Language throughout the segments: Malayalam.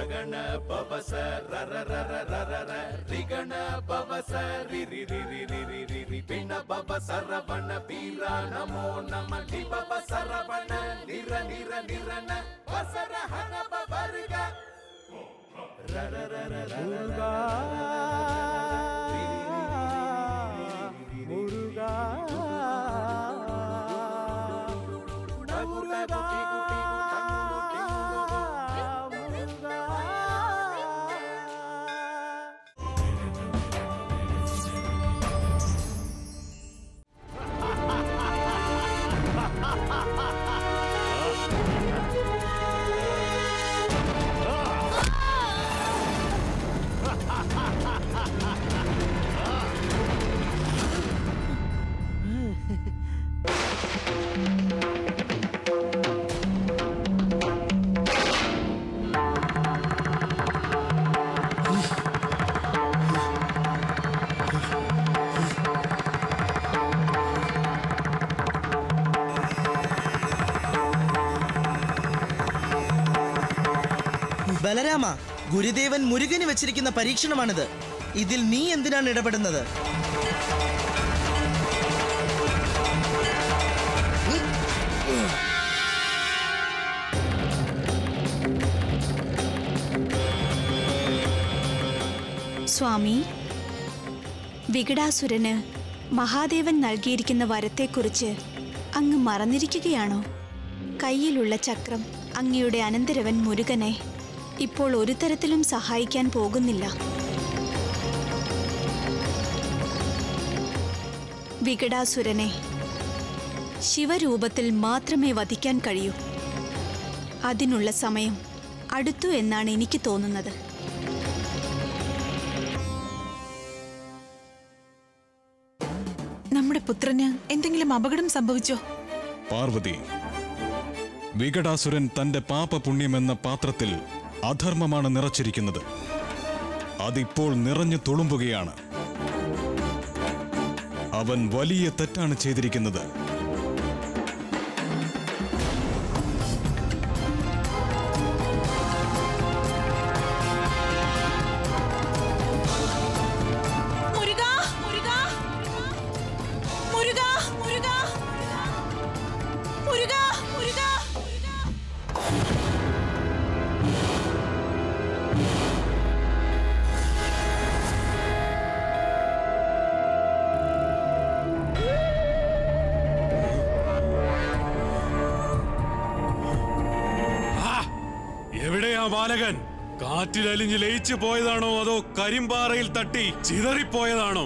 ರಗಣ ಪವಸ ರರ ರರ ರರ ರ ರಿಗಣ ಪವಸ ರಿ ರಿ ರಿ ರಿ ರಿ ರಿ ರಿ ರಿ ಪಿಣ ಪವ ಸರವಣ ವೀರ ನಮೋ ನಮ ಲಿ ಪವ ಸರವಣ ನಿರ ನಿರ ನಿರನ ವಸರ ಹನ ಪವರ್ಗ ರರ ರರ ರರ ಮುರುಗಾ ബലരാമ, ഗുരുദേവൻ മുരുകന് വെച്ചിരിക്കുന്ന പരീക്ഷണമാണിത്. ഇതിൽ നീ എന്തിനാണ് ഇടപെടുന്നത്? സ്വാമി, വികടാസുരന് മഹാദേവൻ നൽകിയിരിക്കുന്ന വരത്തെക്കുറിച്ച് അങ്ങ് മറന്നിരിക്കുകയാണോ? കയ്യിലുള്ള ചക്രം അങ്ങയുടെ അനന്തരവൻ മുരുകനെ ഇപ്പോൾ ഒരു തരത്തിലും സഹായിക്കാൻ പോകുന്നില്ല. വികടാസുരനെ ശിവരൂപത്തിൽ മാത്രമേ വധിക്കാൻ കഴിയൂ. അതിനുള്ള സമയം അടുത്തു എന്നാണ് എനിക്ക് തോന്നുന്നത്. നമ്മുടെ പുത്രന് എന്തെങ്കിലും അപകടം സംഭവിച്ചോ? പാർവതി, വികടാസുരൻ തന്റെ പാപപുണ്യമെന്ന പാത്രത്തിൽ അധർമ്മമാണ് നിറച്ചിരിക്കുന്നത്. അതിപ്പോൾ നിറഞ്ഞു തുളുമ്പുകയാണ്. അവൻ വലിയ തെറ്റാണ് ചെയ്തിരിക്കുന്നത്. എവിടെയാ ബാലകൻ? കാറ്റിലലിഞ്ഞ് ലയിച്ചു പോയതാണോ അതോ കരിമ്പാറയിൽ തട്ടി ചിതറിപ്പോയതാണോ?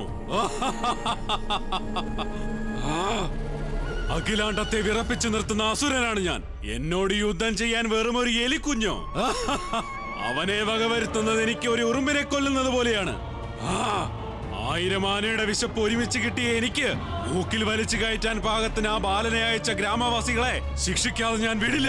അഖിലാണ്ടത്തെ വിറപ്പിച്ചു നിർത്തുന്ന അസുരനാണ് ഞാൻ. എന്നോട് യുദ്ധം ചെയ്യാൻ വെറും ഒരു എലിക്കുഞ്ഞോ? അവനെ വകവരുത്തുന്നത് എനിക്ക് ഒരു ഉറുമ്പിനെ കൊല്ലുന്നത് പോലെയാണ്. 1000 ആനയുടെ വിശപ്പ് ഒരുമിച്ച് കിട്ടിയ എനിക്ക് മൂക്കിൽ വലിച്ചു കയറ്റാൻ പാകത്തിന് ആ ബാലനെ അയച്ച ഗ്രാമവാസികളെ ശിക്ഷിക്കാതെ ഞാൻ വിടില്ല.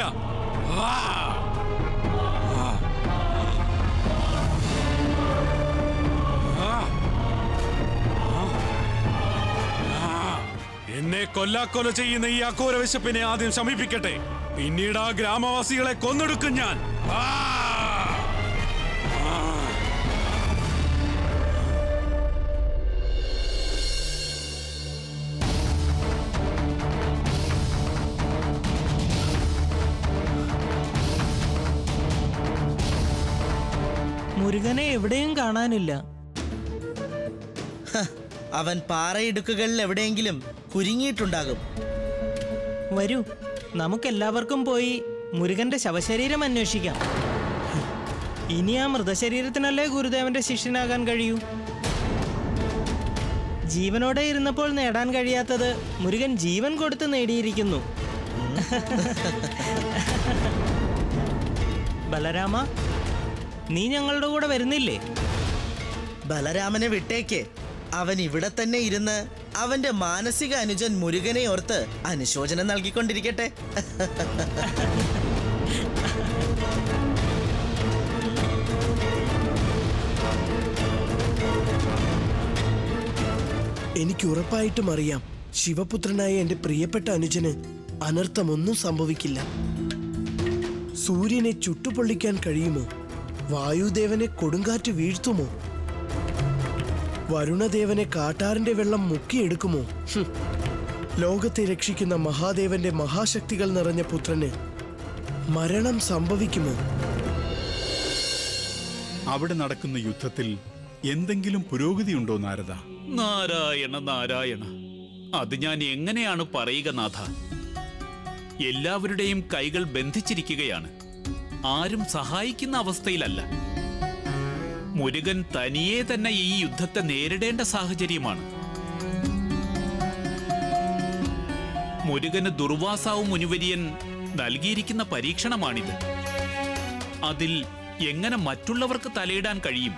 എന്നെ കൊല്ലാക്കൊല ചെയ്യുന്ന ഈ അഘോര വിശപ്പിനെ ആദ്യം ശമിപ്പിക്കട്ടെ. പിന്നീട് ആ ഗ്രാമവാസികളെ കൊന്നൊടുക്കും ഞാൻ. മുരുകനെ എവിടെയും കാണാനില്ല. അവൻ പാറയിടുക്കുകളിൽ എവിടെയെങ്കിലും കുരുങ്ങിയിട്ടുണ്ടാകും. വരൂ, നമുക്കെല്ലാവർക്കും പോയി മുരുകന്റെ ശവശരീരം അന്വേഷിക്കാം. ഇനി ആ മൃതശരീരത്തിനല്ലേ ഗുരുദേവന്റെ ശിഷ്യനാകാൻ കഴിയൂ? ജീവനോടെ ഇരുന്നപ്പോൾ നേടാൻ കഴിയാത്തത് മുരുകൻ ജീവൻ കൊടുത്ത് നേടിയിരിക്കുന്നു. ബലരാമ, നീ ഞങ്ങളുടെ കൂടെ വരുന്നില്ലേ? ബലരാമനെ വിട്ടേക്ക്. അവൻ ഇവിടെ തന്നെ ഇരുന്ന് അവന്റെ മാനസിക അനുജൻ മുരുകനെ ഓർത്ത് അനുശോചനം നൽകിക്കൊണ്ടിരിക്കട്ടെ. എനിക്ക് ഉറപ്പായിട്ടും അറിയാം, ശിവപുത്രനായ എന്റെ പ്രിയപ്പെട്ട അനുജന് അനർത്ഥമൊന്നും സംഭവിക്കില്ല. സൂര്യനെ ചുട്ടുപൊള്ളിക്കാൻ കഴിയുമോ? വായുദേവനെ കൊടുങ്കാറ്റ് വീഴ്ത്തുമോ? വരുണദേവനെ കാട്ടാറിന്റെ വെള്ളം മുക്കിയെടുക്കുമോ? ലോകത്തെ രക്ഷിക്കുന്ന മഹാദേവന്റെ മഹാശക്തികൾ നിറഞ്ഞ പുത്രന് മരണം സംഭവിക്കുമോ? അവിടെ നടക്കുന്ന യുദ്ധത്തിൽ എന്തെങ്കിലും പുരോഗതിയുണ്ടോ നാരദ? നാരായണ നാരായണ, അത് ഞാൻ എങ്ങനെയാണ് പറയുക നാഥ? എല്ലാവരുടെയും കൈകൾ ബന്ധിച്ചിരിക്കുകയാണ്. ആരും സഹായിക്കുന്ന അവസ്ഥയിലല്ല. മുരുകൻ തനിയെ തന്നെ ഈ യുദ്ധത്തെ നേരിടേണ്ട സാഹചര്യമാണ്. മുരുകന് ദുർവാസാവ് മുനിവര്യൻ നൽകിയിരിക്കുന്ന പരീക്ഷണമാണിത്. അതിൽ എങ്ങനെ മറ്റുള്ളവർക്ക് തലയിടാൻ കഴിയും?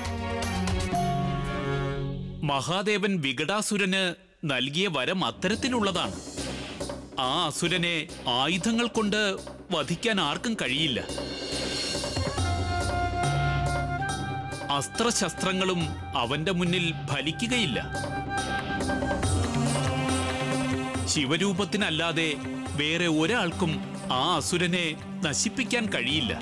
മഹാദേവൻ വികടാസുരന് നൽകിയ വരം അത്തരത്തിലുള്ളതാണ്. ആ അസുരനെ ആയുധങ്ങൾ കൊണ്ട് വധിക്കാൻ ആർക്കും കഴിയില്ല. അസ്ത്രശസ്ത്രങ്ങളും അവന്റെ മുന്നിൽ ഫലിക്കുകയില്ല. ശിവരൂപത്തിനല്ലാതെ വേറെ ഒരാൾക്കും ആ അസുരനെ നശിപ്പിക്കാൻ കഴിയില്ല.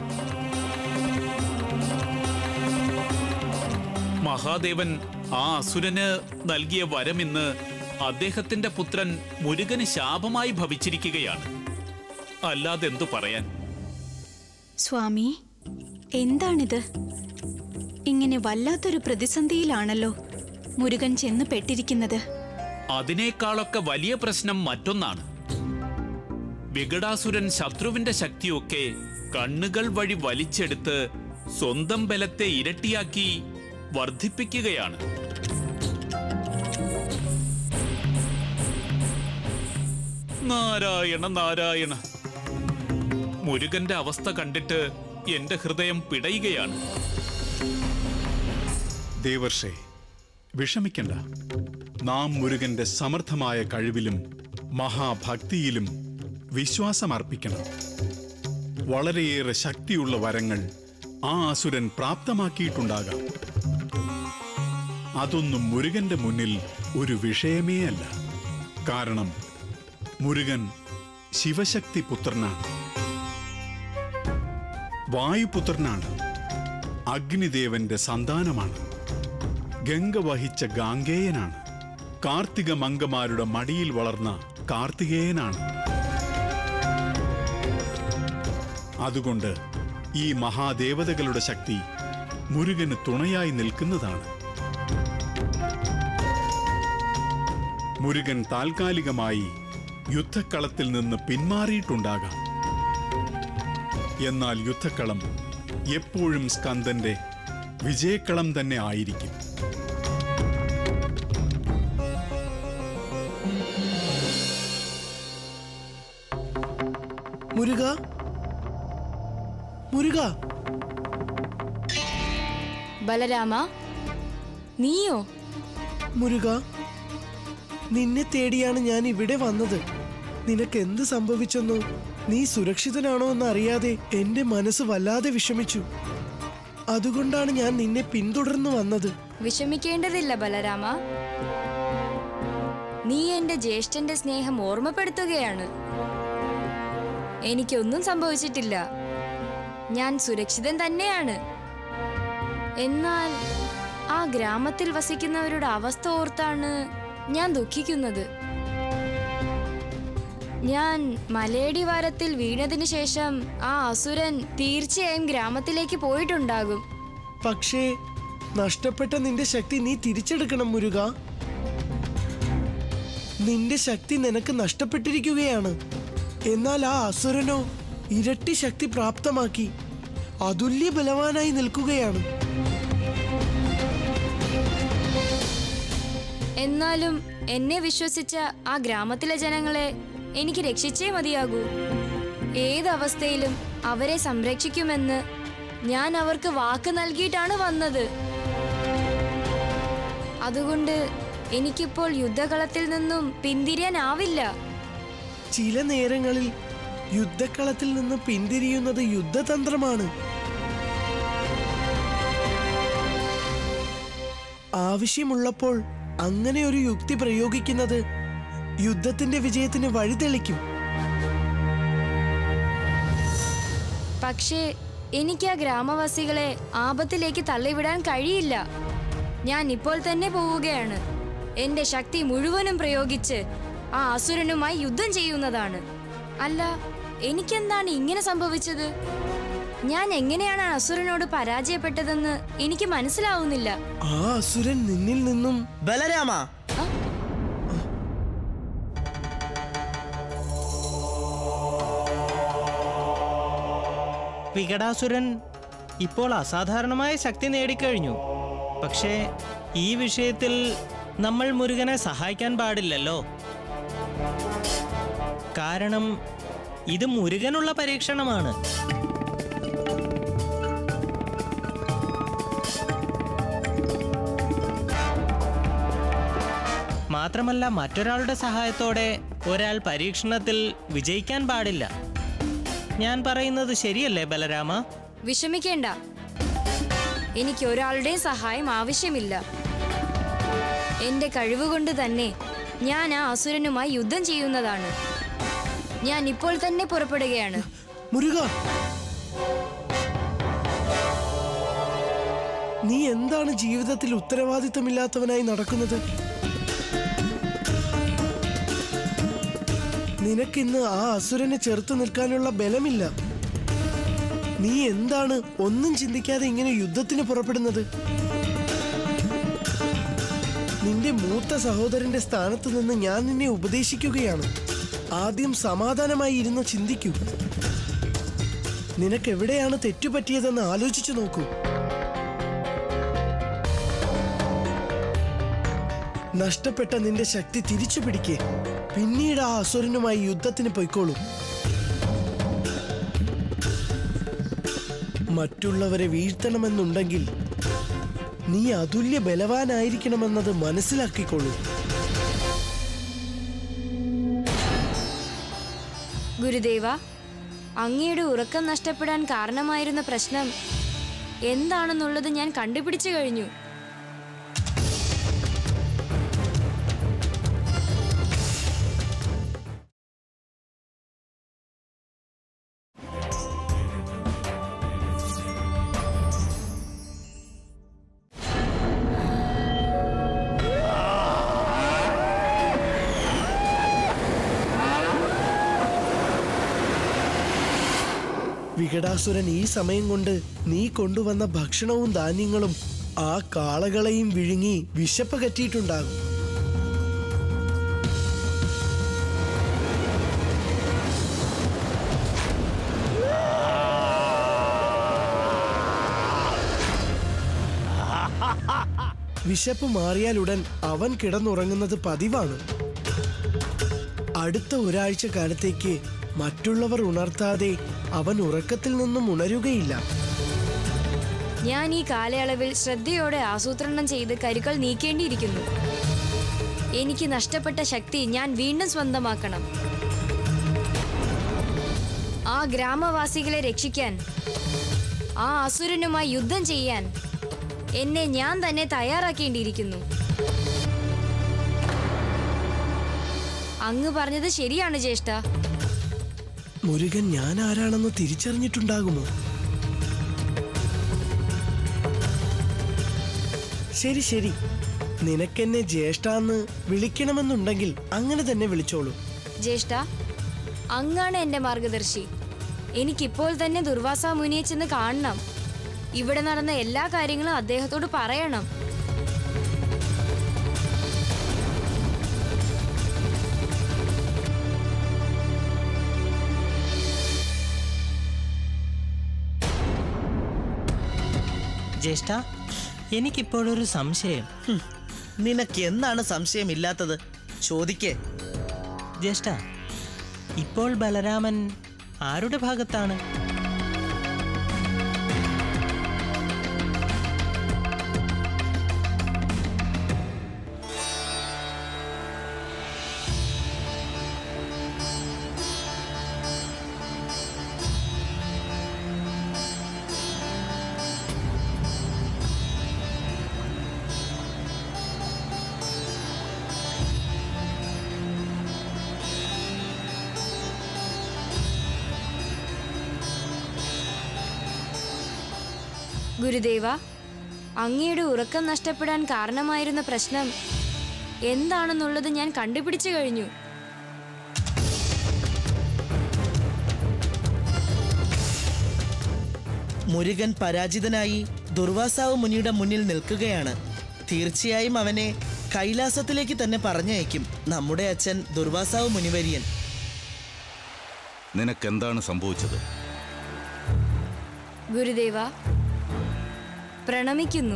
മഹാദേവൻ ആ അസുരന് നൽകിയ വരം ഇന്ന് അദ്ദേഹത്തിന്റെ പുത്രൻ മുരുകന് ശാപമായി ഭവിച്ചിരിക്കുകയാണ്. അല്ലാതെന്തു പറയാൻ? സ്വാമി, എന്താണിത്? ഇങ്ങനെ വല്ലാത്തൊരു പ്രതിസന്ധിയിലാണല്ലോ മുരുകൻ ചെന്ന് പെട്ടിരിക്കുന്നത്. അതിനേക്കാളൊക്കെ വലിയ പ്രശ്നം മറ്റൊന്നാണ്. വികടാസുരൻ ശത്രുവിന്റെ ശക്തിയൊക്കെ കണ്ണുകൾ വഴി വലിച്ചെടുത്ത് സ്വന്തം ബലത്തെ ഇരട്ടിയാക്കി വർദ്ധിപ്പിക്കുകയാണ്. നാരായണ നാരായണ, മുരുകന്റെ അവസ്ഥ കണ്ടിട്ട് എന്റെ ഹൃദയം പിടയുകയാണ്. ദേവർഷേ, വിഷമിക്കണ്ട. നാം മുരുകന്റെ സമർത്ഥമായ കഴിവിലും മഹാഭക്തിയിലും വിശ്വാസമർപ്പിക്കണം. വളരെയേറെ ശക്തിയുള്ള വരങ്ങൾ ആ അസുരൻ പ്രാപ്തമാക്കിയിട്ടുണ്ടാകാം. അതൊന്നും മുരുകന്റെ മുന്നിൽ ഒരു വിഷയമേ അല്ല. കാരണം മുരുകൻ ശിവശക്തി പുത്രനാണ്, വായുപുത്രനാണ്, അഗ്നിദേവന്റെ സന്താനമാണ്, ഗംഗ വഹിച്ച ഗാംഗേയനാണ്, കാർത്തിക മംഗമാരുടെ മടിയിൽ വളർന്ന കാർത്തികേയനാണ്. അതുകൊണ്ട് ഈ മഹാദേവതകളുടെ ശക്തി മുരുകന് തുണയായി നിൽക്കുന്നതാണ്. മുരുകൻ താൽക്കാലികമായി യുദ്ധക്കളത്തിൽ നിന്ന് പിന്മാറിയിട്ടുണ്ടാകാം. എന്നാൽ യുദ്ധക്കളം എപ്പോഴും സ്കന്ദന്റെ വിജയക്കളം തന്നെ ആയിരിക്കും. മുരുക, മുരുക. ബലരാമ, നീയോ? മുരുക, നിന്നെ തേടിയാണ് ഞാൻ ഇവിടെ വന്നത്. നിനക്ക് എന്ത് സംഭവിച്ചെന്നോ, നീ സുരക്ഷിതനാണോ എന്ന് അറിയാതെ എന്റെ മനസ്സ് വല്ലാതെ വിഷമിച്ചു. അതുകൊണ്ടാണ് ഞാൻ നിന്നെ പിന്തുടർന്നു വന്നത്. വിഷമിക്കേണ്ടതില്ല ബലരാമ. നീ എന്റെ ജ്യേഷ്ഠന്റെ സ്നേഹം ഓർമ്മപ്പെടുത്തുകയാണ്. എനിക്കൊന്നും സംഭവിച്ചിട്ടില്ല. ഞാൻ സുരക്ഷിതൻ തന്നെയാണ്. എന്നാൽ ആ ഗ്രാമത്തിൽ വസിക്കുന്നവരുടെ അവസ്ഥ ഓർത്താണ് ഞാൻ ദുഃഖിക്കുന്നത്. ഞാൻ മലയടിവാരത്തിൽ വീണതിനു ശേഷം ആ അസുരൻ തീർച്ചയായും ഗ്രാമത്തിലേക്ക് പോയിട്ടുണ്ടാകും. പക്ഷേ നഷ്ടപ്പെട്ട നിന്റെ ശക്തി നീ തിരിച്ചെടുക്കണം മുരുക. നിന്റെ ശക്തി നിനക്ക് നഷ്ടപ്പെട്ടിരിക്കുകയാണ്. എന്നാൽ ആ അസുരനോ ഇരട്ടി ശക്തി പ്രാപ്തമാക്കി അതുല്യ ബലവാനായി നിൽക്കുകയാണ്. എന്നാലും എന്നെ വിശ്വസിച്ച ആ ഗ്രാമത്തിലെ ജനങ്ങളെ എനിക്ക് രക്ഷിച്ചേ മതിയാകൂ. ഏതവസ്ഥയിലും അവരെ സംരക്ഷിക്കുമെന്ന് ഞാൻ അവർക്ക് വാക്ക് നൽകിയിട്ടാണ് വന്നത്. അതുകൊണ്ട് എനിക്കിപ്പോൾ യുദ്ധകളത്തിൽ നിന്നും പിന്തിരിയാനാവില്ല. ചില നേരങ്ങളിൽ യുദ്ധക്കളത്തിൽ നിന്ന് പിന്തിരിയുന്നത് യുദ്ധതന്ത്രമാണ്. ആവശ്യമുള്ളപ്പോൾ അങ്ങനെ ഒരു യുക്തി പ്രയോഗിക്കുന്നത് യുദ്ധത്തിന്റെ വിജയത്തിന് വഴിതെളിക്കും. പക്ഷേ എനിക്ക് ആ ഗ്രാമവാസികളെ ആപത്തിലേക്ക് തള്ളിവിടാൻ കഴിയില്ല. ഞാൻ ഇപ്പോൾ തന്നെ പോവുകയാണ്. എന്റെ ശക്തി മുഴുവനും പ്രയോഗിച്ച് ആ അസുരനുമായി യുദ്ധം ചെയ്യുന്നതാണ്. അല്ല, എനിക്കെന്താണ് ഇങ്ങനെ സംഭവിച്ചത്? ഞാൻ എങ്ങനെയാണ് ആ അസുരനോട് പരാജയപ്പെട്ടതെന്ന് എനിക്ക് മനസ്സിലാവുന്നില്ല. ആ അസുരൻ നിന്നിൽ നിന്നും ബലരാമ, വികടാസുരൻ ഇപ്പോൾ അസാധാരണമായ ശക്തി നേടിക്കഴിഞ്ഞു. പക്ഷേ ഈ വിഷയത്തിൽ നമ്മൾ മുരുകനെ സഹായിക്കാൻ പാടില്ലല്ലോ. കാരണം ഇത് മുരുകനുള്ള പരീക്ഷണമാണ്. മാത്രമല്ല, മറ്റൊരാളുടെ സഹായത്തോടെ ഒരാൾ പരീക്ഷണത്തിൽ വിജയിക്കാൻ പാടില്ല. ഞാൻ പറയുന്നത് ശരിയല്ലേ ബലരാമ? വിഷമിക്കേണ്ട, എനിക്ക് ഒരാളുടെയും സഹായം ആവശ്യമില്ല. എന്റെ കഴിവുകൊണ്ട് തന്നെ ഞാൻ ആ അസുരനുമായി യുദ്ധം ചെയ്യുന്നതാണ്. ഞാൻ ഇപ്പോൾ തന്നെ പുറപ്പെടുകയാണ്. മുരുക, നീ എന്താണ് ജീവിതത്തിൽ ഉത്തരവാദിത്തമില്ലാത്തവനായി നടക്കുന്നത്? നിനക്കിന്ന് ആ അസുരനെ ചെറുത്തു നിൽക്കാനുള്ള ബലമില്ല. നീ എന്താണ് ഒന്നും ചിന്തിക്കാതെ ഇങ്ങനെ യുദ്ധത്തിന് പുറപ്പെടുന്നത്? നിന്റെ മൂത്ത സഹോദരന്റെ സ്ഥാനത്ത് നിന്ന് ഞാൻ നിന്നെ ഉപദേശിക്കുകയാണ്. ആദ്യം സമാധാനമായി ഇരുന്ന് ചിന്തിക്കൂ. നിനക്കെവിടെയാണ് തെറ്റുപറ്റിയതെന്ന് ആലോചിച്ചു നോക്കൂ. നഷ്ടപ്പെട്ട നിന്റെ ശക്തി തിരിച്ചു പിടിക്കേ. പിന്നീട് ആ അസുരനുമായി യുദ്ധത്തിന് പൊയ്ക്കോളൂ. മറ്റുള്ളവരെ വീഴ്ത്തണമെന്നുണ്ടെങ്കിൽ നീ അതുല്യ ബലവാനായിരിക്കണമെന്നത് മനസ്സിലാക്കിക്കോളൂ. ഗുരുദേവ, അങ്ങയുടെ ഉറക്കം നഷ്ടപ്പെടാൻ കാരണമായിരുന്ന പ്രശ്നം എന്താണെന്നുള്ളത് ഞാൻ കണ്ടുപിടിച്ചു കഴിഞ്ഞു. വികടാസുരൻ ഈ സമയം കൊണ്ട് നീ കൊണ്ടുവന്ന ഭക്ഷണവും ധാന്യങ്ങളും ആ കാളകളെയും വിഴുങ്ങി വിശപ്പ് കറ്റിയിട്ടുണ്ടാകും. വിശപ്പ് മാറിയാലുടൻ അവൻ കിടന്നുറങ്ങുന്നത് പതിവാണ്. അടുത്ത ഒരാഴ്ച കാലത്തേക്ക് മറ്റുള്ളവർ ഉണർത്താതെ അവൻ ഉറക്കത്തിൽ നിന്നും ഉണരുകയില്ല. ഞാൻ ഈ കാലയളവിൽ ശ്രദ്ധയോടെ ആസൂത്രണം ചെയ്ത് കരുക്കൾ നീക്കേണ്ടിയിരിക്കുന്നു. എനിക്ക് നഷ്ടപ്പെട്ട ശക്തി ഞാൻ വീണ്ടും സ്വന്തമാക്കണം. ആ ഗ്രാമവാസികളെ രക്ഷിക്കാൻ, ആ അസുരനുമായി യുദ്ധം ചെയ്യാൻ എന്നെ ഞാൻ തന്നെ തയ്യാറാക്കേണ്ടിയിരിക്കുന്നു. അങ്ങ് പറഞ്ഞത് ശരിയാണ് ജ്യേഷ്ഠ. മുരുകൻ ഞാൻ ആരാണെന്ന് തിരിച്ചറിഞ്ഞിട്ടുണ്ടാകുമോ? ശരി ശരി, നിനക്കെന്നെ ജ്യേഷ്ഠാന്ന് വിളിക്കണമെന്നുണ്ടെങ്കിൽ അങ്ങനെ തന്നെ വിളിച്ചോളൂ. ജ്യേഷ്ഠ, അങ്ങാണ് എന്റെ മാർഗദർശി. എനിക്കിപ്പോൾ തന്നെ ദുർവാസ മുനിയെ ചെന്ന് കാണണം. ഇവിടെ നടന്ന എല്ലാ കാര്യങ്ങളും അദ്ദേഹത്തോട് പറയണം. ജ്യേഷ്ഠ, എനിക്കിപ്പോഴൊരു സംശയം. നിനക്ക് എന്താണ് സംശയമില്ലാത്തത്? ചോദിക്കേ. ജ്യേഷ്ഠ, ഇപ്പോൾ ബലരാമൻ ആരുടെ ഭാഗത്താണ്? ഗുരുദേവ, അങ്ങയുടെ ഉറക്കം നഷ്ടപ്പെടാൻ കാരണമായിരുന്ന പ്രശ്നം എന്താണെന്നുള്ളത് ഞാൻ കണ്ടുപിടിച്ചു കഴിഞ്ഞു. മുരുകൻ പരാജിതനായി ദുർവാസാവ് മുനിയുടെ മുന്നിൽ നിൽക്കുകയാണ്. തീർച്ചയായും അവനെ കൈലാസത്തിലേക്ക് തന്നെ പറഞ്ഞയക്കും നമ്മുടെ അച്ഛൻ ദുർവാസാവ് മുനിവര്യൻ. നിനക്കെന്താണ് സംഭവിച്ചത്? ഗുരുദേവ, പ്രണമിക്കുന്നു.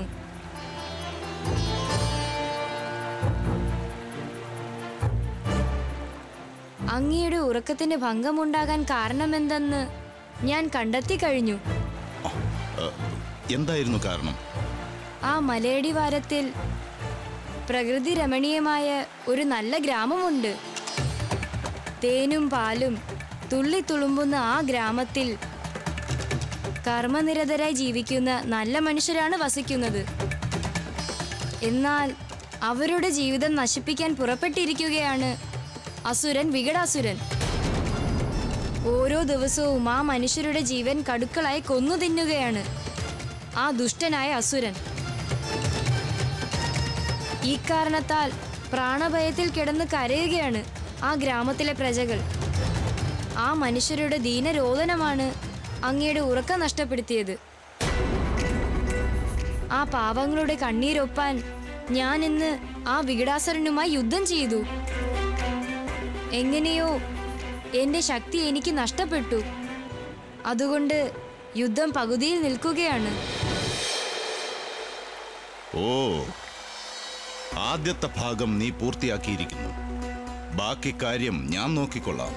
അങ്ങയുടെ ഉറക്കത്തിന് ഭംഗമുണ്ടാകാൻ കാരണമെന്തെന്ന് ഞാൻ കണ്ടെത്തി കഴിഞ്ഞു. എന്തായിരുന്നു കാരണം? ആ മലയടിവാരത്തിൽ പ്രകൃതി രമണീയമായ ഒരു നല്ല ഗ്രാമമുണ്ട്. തേനും പാലും തുള്ളി തുളുമ്പുന്ന ആ ഗ്രാമത്തിൽ കർമ്മനിരതരായി ജീവിക്കുന്ന നല്ല മനുഷ്യരാണ് വസിക്കുന്നത്. എന്നാൽ അവരുടെ ജീവിതം നശിപ്പിക്കാൻ പുറപ്പെട്ടിരിക്കുകയാണ് അസുരൻ വികടാസുരൻ. ഓരോ ദിവസവും ആ മനുഷ്യരുടെ ജീവൻ കടുക്കളായി കൊന്നു തിന്നുകയാണ് ആ ദുഷ്ടനായ അസുരൻ. ഈ കാരണത്താൽ പ്രാണഭയത്തിൽ കിടന്ന് കരയുകയാണ് ആ ഗ്രാമത്തിലെ പ്രജകൾ. ആ മനുഷ്യരുടെ ദീനരോദനമാണ് അങ്ങയുടെ ഉറക്കം നഷ്ടപ്പെടുത്തിയത്. ആ പാവങ്ങളുടെ കണ്ണീരൊപ്പാൻ ഞാൻ ഇന്ന് ആ വികടാസുരനുമായി യുദ്ധം ചെയ്തു. എങ്ങനെയോ എന്റെ ശക്തി എനിക്ക് നഷ്ടപ്പെട്ടു. അതുകൊണ്ട് യുദ്ധം പകുതിയിൽ നിൽക്കുകയാണ്. ഓ, ആദ്യത്തെ ഭാഗം നീ പൂർത്തിയാക്കിയിരിക്കുന്നു. ബാക്കി കാര്യം ഞാൻ നോക്കിക്കൊള്ളാം.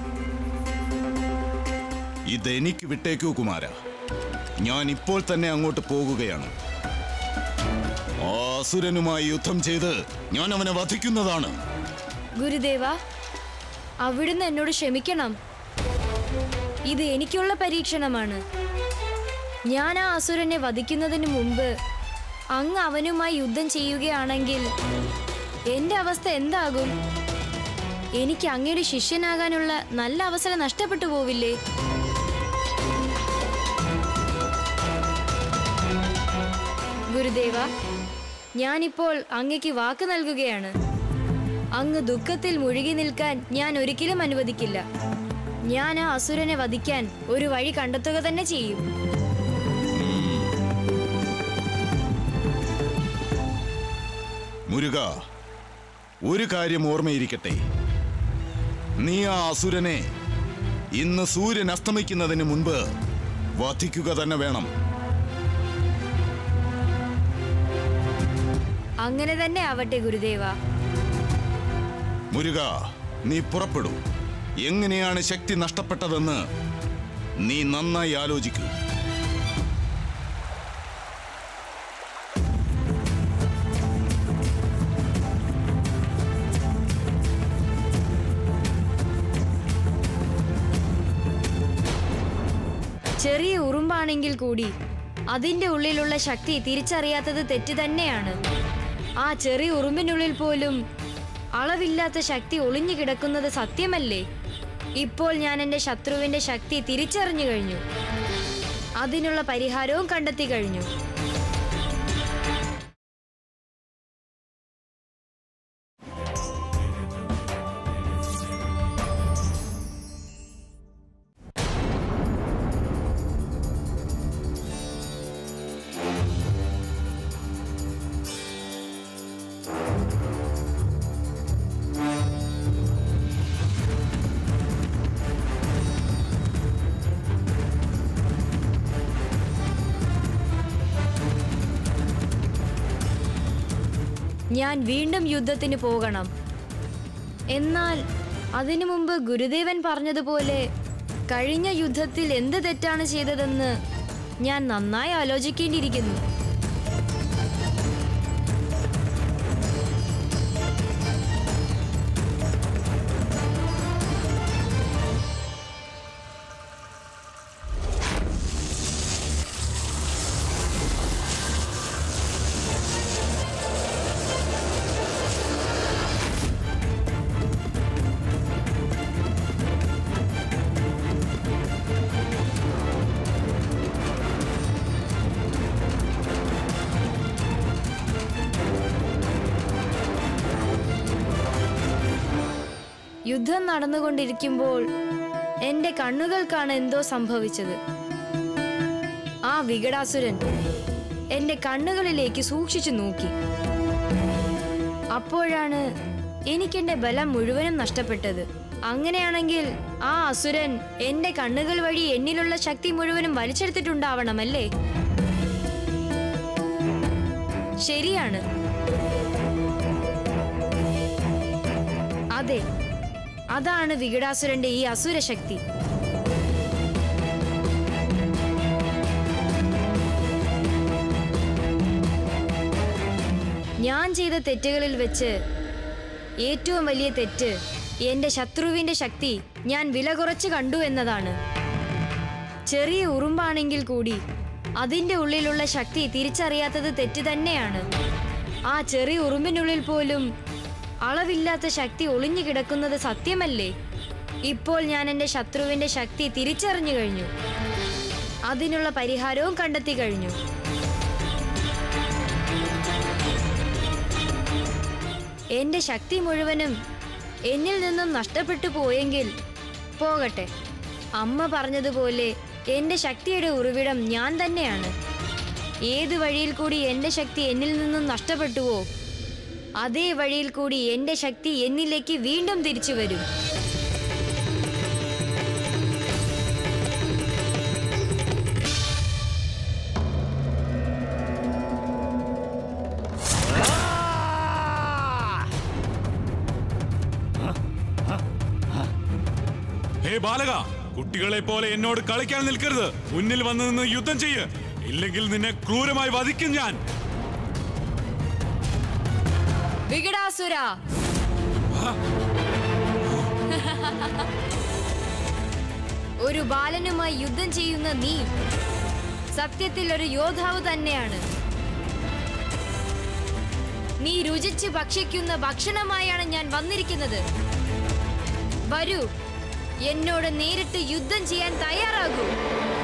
ഇതെനിക്ക് വിട്ടേക്കൂ കുമാര. ഞാൻ ഇപ്പോൾ തന്നെ അങ്ങോട്ട് പോകുകയാണ്. ആ അസുരനുമായി യുദ്ധം ചെയ്ത് ഞാൻ അവനെ വധിക്കുന്നതാണ്. ഗുരുദേവ, അവിടുന്ന് എന്നോട് ക്ഷമിക്കണം. ഇത് എനിക്കുള്ള പരീക്ഷണമാണ്. ഞാൻ ആ അസുരനെ വധിക്കുന്നതിന് മുമ്പ് അങ്ങ് അവനുമായി യുദ്ധം ചെയ്യുകയാണെങ്കിൽ എന്റെ അവസ്ഥ എന്താകും? എനിക്ക് അങ്ങയുടെ ശിഷ്യനാകാനുള്ള നല്ല അവസരം നഷ്ടപ്പെട്ടു പോവില്ലേ? ഗുരുദേവ, ഞാനിപ്പോൾ അങ്ങയ്ക്ക് വാക്ക് നൽകുകയാണ്. അങ്ങ് ദുഃഖത്തിൽ മുഴുകി നിൽക്കാൻ ഞാൻ ഒരിക്കലും അനുവദിക്കില്ല. ഞാൻ ആ അസുരനെ വധിക്കാൻ ഒരു വഴി കണ്ടെത്തുക തന്നെ ചെയ്യും. മുരുക, ഒരു കാര്യം ഓർമ്മയിരിക്കട്ടെ. നീ ആ അസുരനെ ഇന്ന് സൂര്യൻ അസ്തമിക്കുന്നതിന് മുൻപ് വധിക്കുക തന്നെ വേണം. അങ്ങനെ തന്നെ ആവട്ടെ ഗുരുദേവ. മുരുക, നീ പുറപ്പെടൂ. എങ്ങനെയാണ് ശക്തി നഷ്ടപ്പെട്ടതെന്ന് നീ നന്നായി ആലോചിക്കൂ. ചെറിയ ഉറുമ്പാണെങ്കിൽ കൂടി അതിന്റെ ഉള്ളിലുള്ള ശക്തി തിരിച്ചറിയാത്തത് തെറ്റ് തന്നെയാണ്. ആ ചെറിയ ഉറുമ്പിനുള്ളിൽ പോലും അളവില്ലാത്ത ശക്തി ഒളിഞ്ഞു കിടക്കുന്നത് സത്യമല്ലേ? ഇപ്പോൾ ഞാൻ എൻ്റെ ശത്രുവിന്റെ ശക്തി തിരിച്ചറിഞ്ഞു കഴിഞ്ഞു. അതിനുള്ള പരിഹാരവും കണ്ടെത്തി കഴിഞ്ഞു. ഞാൻ വീണ്ടും യുദ്ധത്തിന് പോകണം. എന്നാൽ അതിനു മുമ്പ് ഗുരുദേവൻ പറഞ്ഞതുപോലെ കഴിഞ്ഞ യുദ്ധത്തിൽ എന്ത് തെറ്റാണ് ചെയ്തതെന്ന് ഞാൻ നന്നായി ആലോചിക്കേണ്ടിയിരിക്കുന്നു. യുദ്ധം നടന്നുകൊണ്ടിരിക്കുമ്പോൾ എന്റെ കണ്ണുകൾക്കാണ് എന്തോ സംഭവിച്ചത്. ആ വികടാസുരൻ എന്റെ കണ്ണുകളിലേക്ക് സൂക്ഷിച്ചു നോക്കി. അപ്പോഴാണ് എനിക്കെന്റെ ബലം മുഴുവനും നഷ്ടപ്പെട്ടത്. അങ്ങനെയാണെങ്കിൽ ആ അസുരൻ എന്റെ കണ്ണുകൾ വഴി എന്നിലുള്ള ശക്തി മുഴുവനും വലിച്ചെടുത്തിട്ടുണ്ടാവണമല്ലേ? ശരിയാണ്. അതെ, അതാണ് വികടാസുരന്റെ ഈ അസുരശക്തി. ഞാൻ ചെയ്ത തെറ്റുകളിൽ വെച്ച് ഏറ്റവും വലിയ തെറ്റ് എന്റെ ശത്രുവിന്റെ ശക്തി ഞാൻ വില കുറച്ച് കണ്ടു എന്നതാണ്. ചെറിയ ഉറുമ്പാണെങ്കിൽ കൂടി അതിന്റെ ഉള്ളിലുള്ള ശക്തി തിരിച്ചറിയാത്തത് തെറ്റ് തന്നെയാണ്. ആ ചെറിയ ഉറുമ്പിനുള്ളിൽ പോലും അളവില്ലാത്ത ശക്തി ഒളിഞ്ഞു കിടക്കുന്നത് സത്യമല്ലേ? ഇപ്പോൾ ഞാൻ എന്റെ ശത്രുവിന്റെ ശക്തി തിരിച്ചറിഞ്ഞു കഴിഞ്ഞു. അതിനുള്ള പരിഹാരവും കണ്ടെത്തി കഴിഞ്ഞു. എന്റെ ശക്തി മുഴുവനും എന്നിൽ നിന്നും നഷ്ടപ്പെട്ടു പോയെങ്കിൽ പോകട്ടെ. അമ്മ പറഞ്ഞതുപോലെ എന്റെ ശക്തിയുടെ ഉറവിടം ഞാൻ തന്നെയാണ്. ഏത് വഴിയിൽ കൂടി എന്റെ ശക്തി എന്നിൽ നിന്നും നഷ്ടപ്പെട്ടുവോ അതേ വഴിയിൽ കൂടി എന്റെ ശക്തി എന്നിലേക്ക് വീണ്ടും തിരിച്ചു വരും. ഹേ ബാലക, കുട്ടികളെ പോലെ എന്നോട് കളിക്കാൻ നിൽക്കരുത്. മുന്നിൽ വന്നു നിന്ന് യുദ്ധം ചെയ്യ്, ഇല്ലെങ്കിൽ നിന്നെ ക്രൂരമായി വധിക്കും ഞാൻ. വികടാസുര, ഒരു ബാലനുമായി യുദ്ധം ചെയ്യുന്ന നീ സത്യത്തിൽ ഒരു യോദ്ധാവ് തന്നെയാണ്. നീ രുചിച്ച് ഭക്ഷിക്കുന്ന ഭക്ഷണമായാണ് ഞാൻ വന്നിരിക്കുന്നത്. വരൂ, എന്നോട് നേരിട്ട് യുദ്ധം ചെയ്യാൻ തയ്യാറാകൂ.